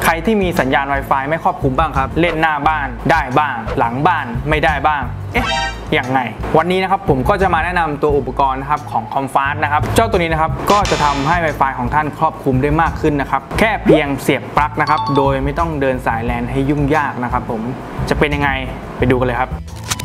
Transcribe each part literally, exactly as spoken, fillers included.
ใครที่มีสัญญาณ Wi-Fi ไม่ครอบคลุมบ้างครับเล่นหน้าบ้านได้บ้างหลังบ้านไม่ได้บ้างเอ๊ะยังไงวันนี้นะครับผมก็จะมาแนะนำตัวอุปกรณ์นะครับของ Comfast นะครับเจ้าตัวนี้นะครับก็จะทำให้ Wi-Fi ของท่านครอบคลุมได้มากขึ้นนะครับแค่เพียงเสียบปลั๊กนะครับโดยไม่ต้องเดินสายแลนให้ยุ่งยากนะครับผมจะเป็นยังไงไปดูกันเลยครับ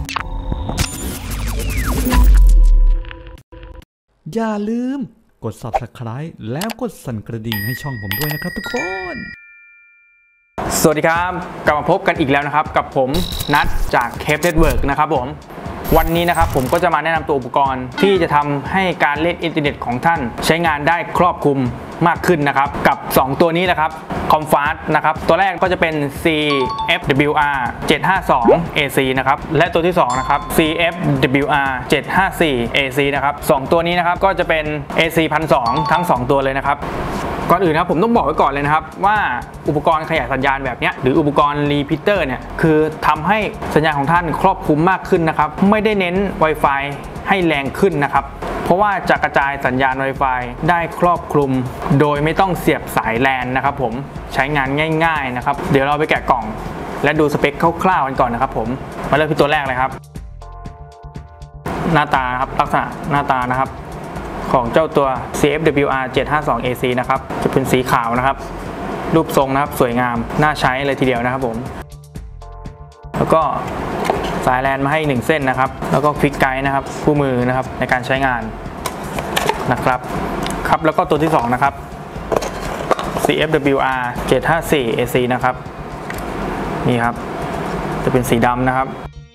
อย่าลืมกด ซับสไครบ์ แล้วกดสั่นกระดิ่งให้ช่องผมด้วยนะครับทุกคนสวัสดีครับกลับมาพบกันอีกแล้วนะครับกับผมนัทจาก Cape Network นะครับผมวันนี้นะครับผมก็จะมาแนะนำตัวอุปกรณ์ที่จะทำให้การเล่นอินเทอร์เน็ตของท่านใช้งานได้ครอบคลุมมากขึ้นนะครับกับสองตัวนี้แหละครับ Comfast นะครับตัวแรกก็จะเป็น ซี เอฟ ดับเบิลยู อาร์ เจ็ดห้าสอง เอ ซี นะครับและตัวที่สองนะครับ ซี เอฟ ดับเบิลยู อาร์ เจ็ดห้าสี่ เอ ซี นะครับสองตัวนี้นะครับก็จะเป็น เอ ซี หนึ่งพันสองร้อย ทั้งสองตัวเลยนะครับก่อนอื่นนะผมต้องบอกไว้ก่อนเลยนะครับว่าอุปกรณ์ขยายสัญญาณแบบนี้หรืออุปกรณ์รีพิเตอร์เนี่ยคือทำให้สัญญาณของท่านครอบคลุมมากขึ้นนะครับไม่ได้เน้น Wi-Fi ให้แรงขึ้นนะครับเพราะว่าจะกระจายสัญญาณ Wi-Fi ได้ครอบคลุมโดยไม่ต้องเสียบสายแลนนะครับผมใช้งานง่ายๆนะครับเดี๋ยวเราไปแกะกล่องและดูสเปคคร่าวๆกันก่อนนะครับผมมาเริ่มที่ตัวแรกเลยครับหน้าตาครับลักษณะหน้าตานะครับของเจ้าตัว ซี เอฟ ดับเบิลยู อาร์ เจ็ดห้าสอง เอ ซี นะครับจะเป็นสีขาวนะครับรูปทรงนะครับสวยงามน่าใช้เลยทีเดียวนะครับผมแล้วก็สายแลนมาให้หนึ่งเส้นนะครับแล้วก็ควิกไกด์นะครับคู่มือนะครับในการใช้งานนะครับครับแล้วก็ตัวที่สองนะครับ ซี เอฟ ดับเบิลยู อาร์ เจ็ดห้าสี่ เอ ซี นะครับนี่ครับจะเป็นสีดำนะครับ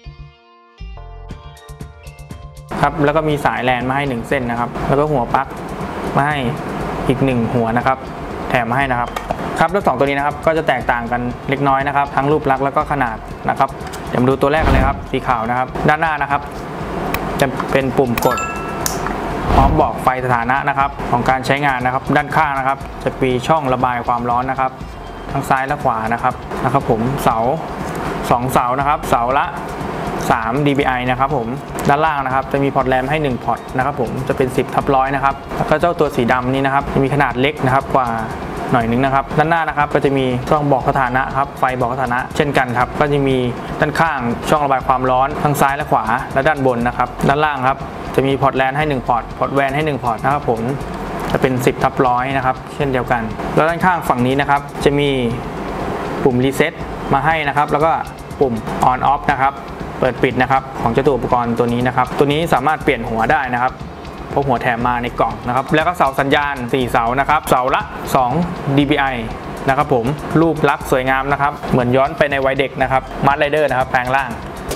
ครับแล้วก็มีสายแลนมาให้หนึ่งเส้นนะครับแล้วก็หัวปลั๊กมาให้อีกหนึ่งหัวนะครับแถมมาให้นะครับครับแล้วสองตัวนี้นะครับก็จะแตกต่างกันเล็กน้อยนะครับทั้งรูปลักษณ์แล้วก็ขนาดนะครับเดี๋ยวมาดูตัวแรกกันเลยครับสีขาวนะครับด้านหน้านะครับจะเป็นปุ่มกดพร้อมบอกไฟสถานะนะครับของการใช้งานนะครับด้านข้างนะครับจะมีช่องระบายความร้อนนะครับทั้งซ้ายและขวานะครับนะครับผมเสาสองเสานะครับเสาละสาม ดี บี ไอ นะครับผมด้านล่างนะครับจะมีพอร์ตแรมให้หนึ่งพอร์ตนะครับผมจะเป็นสิบทับร้อยนะครับแล้วก็เจ้าตัวสีดำนี้นะครับจะมีขนาดเล็กนะครับกว่าหน่อยนึงนะครับด้านหน้านะครับก็จะมีช่องบอกสถานะครับไฟบอกสถานะเช่นกันครับก็จะมีด้านข้างช่องระบายความร้อนทั้งซ้ายและขวาและด้านบนนะครับด้านล่างครับจะมีพอร์ตแลนให้หนึ่งพอร์ตพอร์ตแวนให้หนึ่งพอร์ตนะครับผมจะเป็นสิบทับร้อยนะครับเช่นเดียวกันแล้วด้านข้างฝั่งนี้นะครับจะมีปุ่มรีเซ็ตมาให้นะครับแล้วก็ปุ่ม on off นะครับเปิดปิดนะครับของเจ้าตัวอุปกรณ์ตัวนี้นะครับตัวนี้สามารถเปลี่ยนหัวได้นะครับพกหัวแถมมาในกล่องนะครับแล้วก็เสาสัญญาณสี่เสานะครับเสาละสอง ดี บี ไอ นะครับผมรูปลักษณ์สวยงามนะครับเหมือนย้อนไปในวัยเด็กนะครับมาร์ทไรเดอร์นะครับแปลงร่าง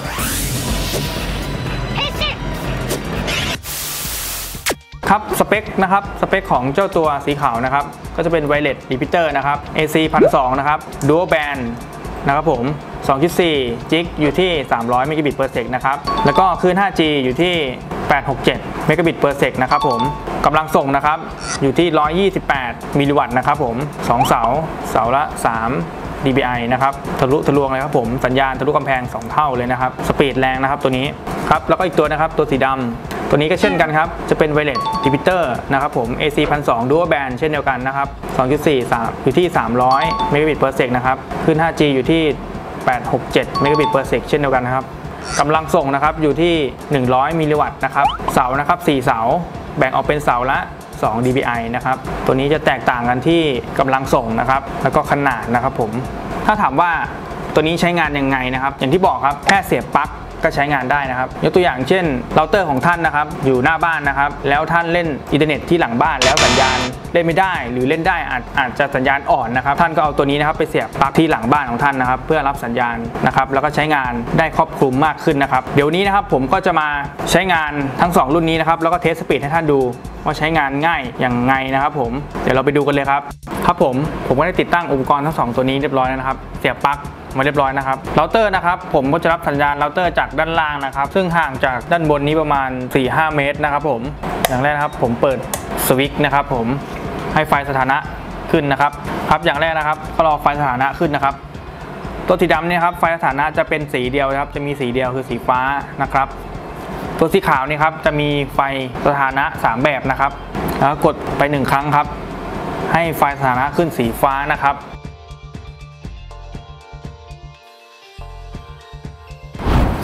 ครับสเปคนะครับสเปคของเจ้าตัวสีขาวนะครับก็จะเป็นไวเลสรีพิเตอร์นะครับ เอ ซี หนึ่งพันสองร้อย นะครับ Dual Band นะครับผม สองจุดสี่ จิกอยู่ที่สามร้อยเมกะบิต per sec นะครับแล้วก็คลื่น ห้าจี อยู่ที่แปดร้อยหกสิบเจ็ดเมกะบิต per sec นะครับผมกำลังส่งนะครับอยู่ที่หนึ่งร้อยยี่สิบแปดมิลลิวัตต์นะครับผมสองเสาเสาละสาม ดี บี ไอ นะครับทะลุทะลวงเลยครับผมสัญญาณทะลุกำแพงสองเท่าเลยนะครับสปีดแรงนะครับตัวนี้ครับแล้วก็อีกตัวนะครับตัวสีดำตัวนี้ก็เช่นกันครับจะเป็นไวเลสรีพิเตอร์นะครับผม เอ ซี หนึ่งพันสองร้อย Dual Band เช่นเดียวกันนะครับ สองจุดสี่ อยู่ที่สามร้อยเมกะบิต per sec นะครับคลื่น ห้าจี อยู่ที่แปดร้อยหกสิบเจ็ดเมกะบิต per sec เช่นเดียวกันนะครับกำลังส่งนะครับอยู่ที่หนึ่งร้อยมิลลิวัตต์นะครับเสานะครับสี่เสาแบ่งออกเป็นเสาละสอง ดี บี ไอ นะครับตัวนี้จะแตกต่างกันที่กำลังส่งนะครับแล้วก็ขนาดนะครับผมถ้าถามว่าตัวนี้ใช้งานยังไงนะครับอย่างที่บอกครับแค่เสียบปลั๊กก็ใช้งานได้นะครับยกตัวอย่างเช่นเราเตอร์ของท่านนะครับอยู่หน้าบ้านนะครับแล้วท่านเล่นอินเทอร์เน็ตที่หลังบ้านแล้วสัญญาณเล่นไม่ได้หรือเล่นได้อาจอาจจะสัญญาณอ่อนนะครับท่านก็เอาตัวนี้นะครับไปเสียบปลั๊กที่หลังบ้านของท่านนะครับเพื่อรับสัญญาณนะครับแล้วก็ใช้งานได้ครอบคลุมมากขึ้นนะครับเดี๋ยวนี้นะครับผมก็จะมาใช้งานทั้งสองรุ่นนี้นะครับแล้วก็เทสสปีดให้ท่านดูว่าใช้งานง่ายอย่างไงนะครับผมเดี๋ยวเราไปดูกันเลยครับครับผมผมก็ได้ติดตั้งอุปกรณ์ทั้งสองตัวนี้เรียบร้อยแล้วนะครับเสียบปลั๊กมาเรียบร้อยนะครับเราเตอร์นะครับผมก็จะรับสัญญาณเราเตอร์จากด้านล่างนะครับซึ่งห่างจากด้านบนนี้ประมาณ สี่ถึงห้า เมตรนะครับผมอย่างแรกนะครับผมเปิดสวิตช์นะครับผมให้ไฟสถานะขึ้นนะครับครับอย่างแรกนะครับก็รอไฟสถานะขึ้นนะครับตัวสีดำเนี่ยครับไฟสถานะจะเป็นสีเดียวครับจะมีสีเดียวคือสีฟ้านะครับตัวสีขาวนี่ครับจะมีไฟสถานะสามแบบนะครับแล้วกดไปหนึ่งครั้งครับให้ไฟสถานะขึ้นสีฟ้านะครับ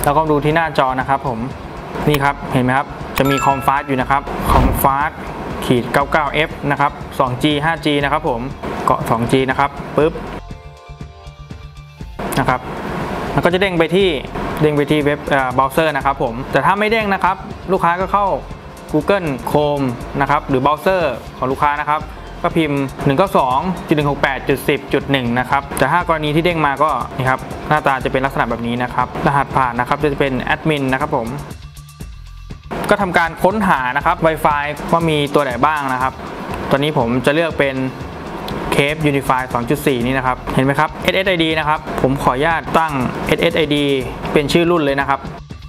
แล้วก็ดูที่หน้าจอนะครับผมนี่ครับเห็นไหมครับจะมีคอมฟาสอยู่นะครับคอมฟาสขีด เก้าสิบเก้า เอฟ นะครับ สองจี ห้าจี นะครับผมเกาะ สองจี นะครับปึ๊บนะครับแล้วก็จะเด้งไปที่เด้งไปที่เว็บเบราว์เซอร์นะครับผมแต่ถ้าไม่เด้งนะครับลูกค้าก็เข้า Google Chrome นะครับหรือเบราว์เซอร์ของลูกค้านะครับก็พิมพ์ หนึ่ง เก้า สอง จุด หนึ่ง หก แปด จุด สิบ จุด หนึ่ง นะครับแต่ถ้ากรณีที่เด้งมาก็นี่ครับหน้าตาจะเป็นลักษณะแบบนี้นะครับรหัสผ่านนะครับจะเป็นแอดมินนะครับผมก็ทำการค้นหานะครับ Wi-Fi ว่ามีตัวไหนบ้างนะครับตอนนี้ผมจะเลือกเป็น Cape Unify สองจุดสี่ นี่นะครับเห็นไหมครับ เอส เอส ไอ ดี นะครับผมขออนุญาตตั้ง เอส เอส ไอ ดี เป็นชื่อรุ่นเลยนะครับ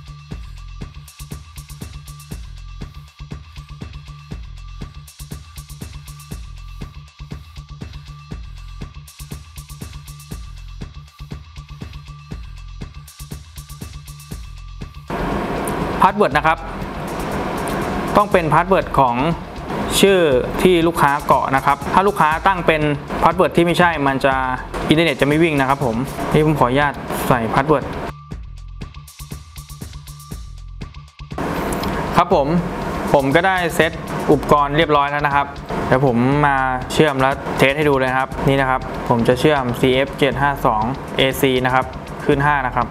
พาสเวิร์ดนะครับต้องเป็นพาสเวิร์ดของชื่อที่ลูกค้าเกาะนะครับถ้าลูกค้าตั้งเป็นพาสเวิร์ดที่ไม่ใช่มันจะอินเทอร์เน็ตจะไม่วิ่งนะครับผมนี่ผมขออนุญาตใส่พาสเวิร์ดครับผมผมก็ได้เซตอุปกรณ์เรียบร้อยแล้วนะครับเดี๋ยวผมมาเชื่อมแล้วเทสให้ดูเลยครับนี่นะครับผมจะเชื่อม ซี เอฟ เจ็ดห้าสอง เอ ซี นะครับขึ้นห้านะครับ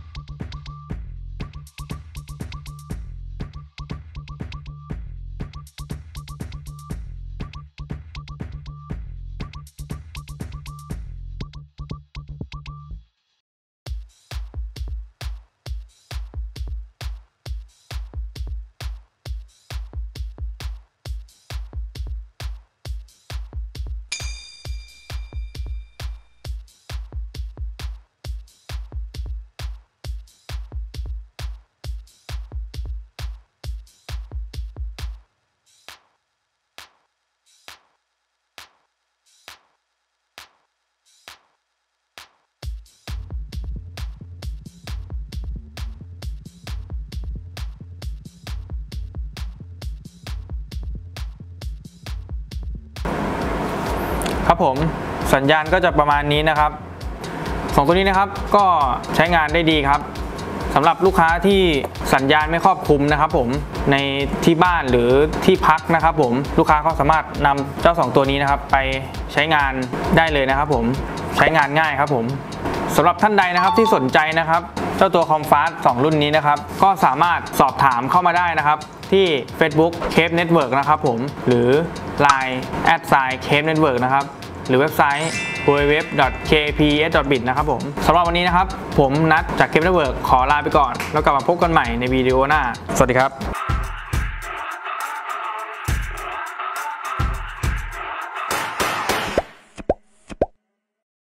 ครับผมสัญญาณก็จะประมาณนี้นะครับสองตัวนี้นะครับก็ใช้งานได้ดีครับสำหรับลูกค้าที่สัญญาณไม่ครอบคลุมนะครับผมในที่บ้านหรือที่พักนะครับผมลูกค้าก็สามารถนำเจ้าสองตัวนี้นะครับไปใช้งานได้เลยนะครับผมใช้งานง่ายครับผมสำหรับท่านใดนะครับที่สนใจนะครับเจ้าตัวคอมฟาสสองรุ่นนี้นะครับก็สามารถสอบถามเข้ามาได้นะครับที่ Facebook Cape Network นะครับผมหรือ ไลน์ แอท ไซน์ Cape Network นะครับหรือเว็บไซต์ ดับเบิลยู ดับเบิลยู ดับเบิลยู ดอท เค พี เอส ดอท บิต นะครับผมสำหรับวันนี้นะครับผมนัดจาก Cape Network ขอลาไปก่อนแล้วกลับมาพบกันใหม่ในวิดีโอหน้าสวัสดีครับ